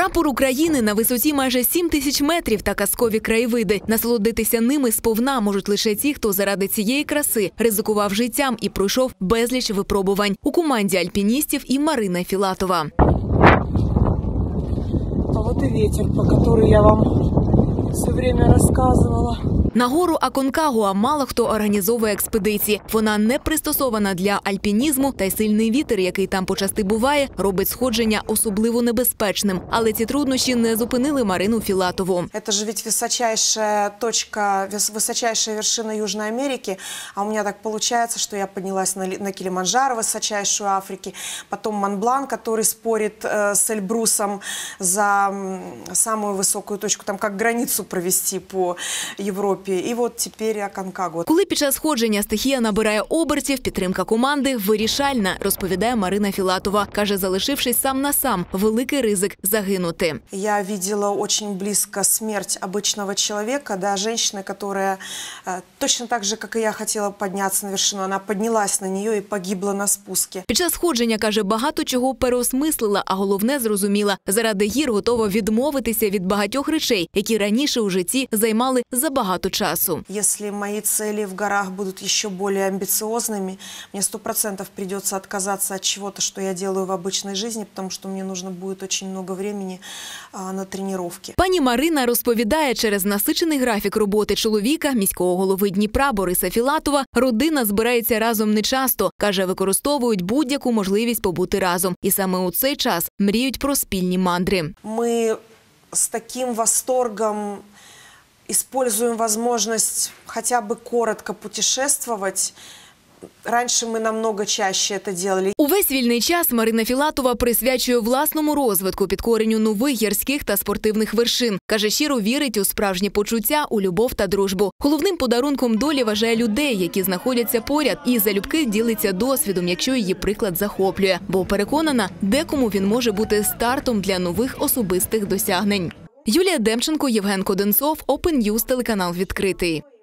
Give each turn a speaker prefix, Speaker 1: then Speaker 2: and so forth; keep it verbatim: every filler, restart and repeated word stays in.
Speaker 1: Прапор України на висоті майже сім тисяч метрів та казкові краєвиди. Насолодитися ними сповна можуть лише ті, хто заради цієї краси ризикував життям і пройшов безліч випробувань. У команді альпіністів і Марина Філатова.
Speaker 2: А от і вітер, про який я вам все время розказувала.
Speaker 1: На гору Аконкагуа мало хто організовує експедиції. Вона не пристосована для альпінізму, та й сильний вітер, який там почасти буває, робить сходження особливо небезпечним. Але ці труднощі не зупинили Марину Філатову.
Speaker 2: Це ж ведь височайшая точка, височайшая вершина Южной Америки, а у меня так получается, что я поднялась на, на Килиманджаро, высочайшую Африки, потом Монблан, который спорит э, с Эльбрусом за э, самую высокую точку, там как границу провести по Европе. І от тепер Аконкагуа.
Speaker 1: Коли під час сходження стихія набирає обертів, підтримка команди вирішальна, розповідає Марина Філатова. Каже, залишившись сам на сам, великий ризик загинути.
Speaker 2: Я бачила дуже близько смерть обичного чоловіка, да, жінки, яка точно так же, як і я, хотіла піднятися на вершину. Вона піднялась на неї і погибла на спуску.
Speaker 1: Під час сходження, каже, багато чого переосмислила, а головне зрозуміла. Заради гір готова відмовитися від багатьох речей, які раніше у житті займали забагато часу.
Speaker 2: Если мои цели в горах будут еще более амбициозными, мне сто процентов придется отказаться от чего-то, что я делаю в обычной жизни, потому что мне нужно будет очень много времени а, на тренировки.
Speaker 1: Пані Марина розповідає, через насичений графік роботи чоловіка, міського голови Дніпра Бориса Філатова, родина збирається разом нечасто. Каже, використовують будь-яку можливість побути разом. І саме у цей час мріють про спільні мандри.
Speaker 2: Ми з таким восторгом используем возможность хотя бы коротко путешествовать. Раніше ми намного чаще це робили.
Speaker 1: Увесь вільний час Марина Філатова присвячує власному розвитку, підкоренню нових гірських та спортивних вершин. Каже, щиро вірить у справжні почуття, у любов та дружбу. Головним подарунком долі вважає людей, які знаходяться поряд, і залюбки ділиться досвідом, якщо її приклад захоплює. Бо переконана, декому він може бути стартом для нових особистих досягнень. Юлія Демченко, Євген Коденцов, Open News, телеканал «Відкритий».